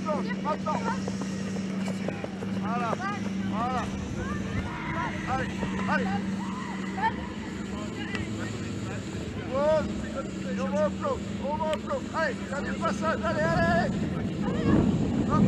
maintenant. Voilà, voilà. Allez, allez. Pause. Et on va au flot, on va au flot. Allez, dernier passage, allez, allez. Hop.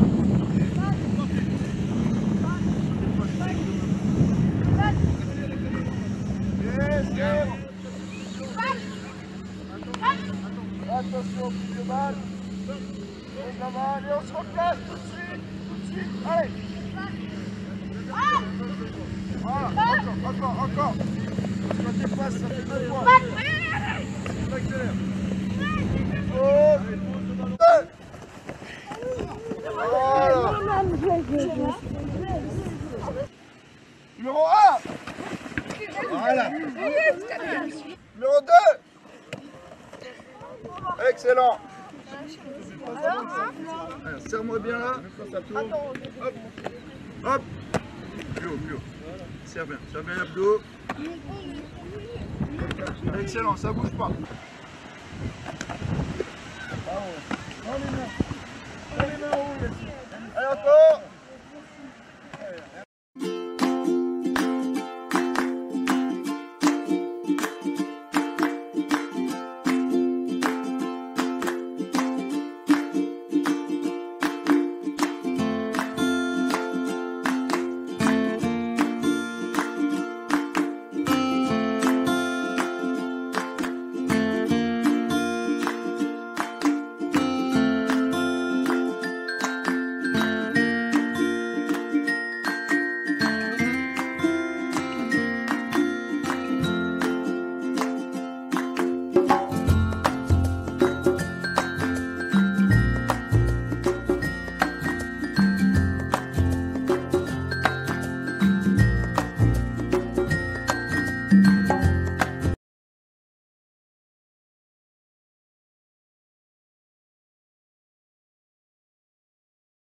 Attention au petit mal. Et ça va, allez, on se replace tout de suite, allez. Voilà, encore. Quand tu passes, ça fait 2 fois. Accélère. Voilà. Numéro 1. Voilà. Numéro 2. Excellent. Alors, serre-moi bien là, quand ça tourne. Hop, hop. Plus haut. Serre bien l'abdos. Excellent, ça bouge pas.